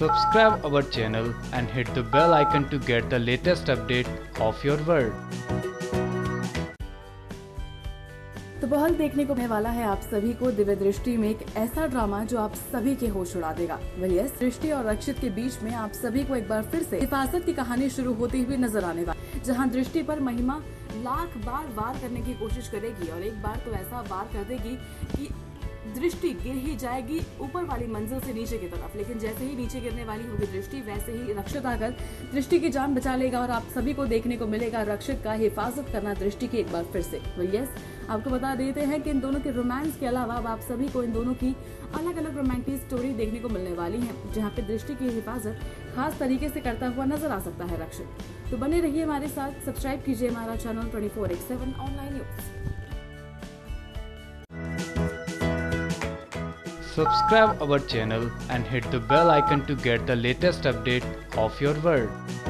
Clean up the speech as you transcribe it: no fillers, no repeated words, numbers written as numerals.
Subscribe our channel and hit the bell icon to get the latest update of your world. तो बहुत देखने को मिलने वाला है आप सभी को दिव्य दृष्टि में एक ऐसा ड्रामा जो आप सभी के होश उड़ा देगा। वही है दृष्टि और रक्षित के बीच में आप सभी को एक बार फिर से हिफाजत की कहानी शुरू होती हुई नजर आने वाली, जहां दृष्टि पर महिमा लाख बार वार करने की कोशिश करेगी और एक बार तो ऐसा वार कर देगी कि दृष्टि गिर ही जाएगी ऊपर वाली मंजिल से नीचे की तरफ। लेकिन जैसे ही नीचे गिरने वाली होगी दृष्टि, वैसे ही रक्षित आकर दृष्टि की जान बचा लेगा और आप सभी को देखने को मिलेगा रक्षित का हिफाजत करना दृष्टि की एक बार फिर से। यस, आपको बता देते हैं कि इन दोनों के रोमांस के अलावा अब आप सभी को इन दोनों की अलग अलग रोमांटिक स्टोरी देखने को मिलने वाली है, जहाँ पे दृष्टि की हिफाजत खास तरीके से करता हुआ नजर आ सकता है रक्षित। तो बने रहिए हमारे साथ, सब्सक्राइब कीजिए हमारा channel 24/7 online news. Subscribe our channel and hit the bell icon to get the latest update of your world.